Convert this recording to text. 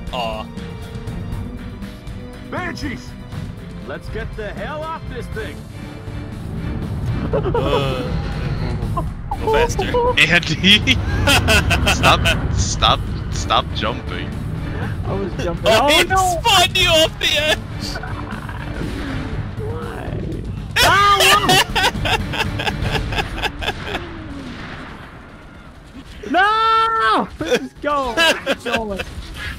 Aw. Banshees! Let's get the hell off this thing! Faster. Andy! Stop jumping. I was jumping. Oh, Oh he no! spun you off the edge! No! Let's go. Let's go.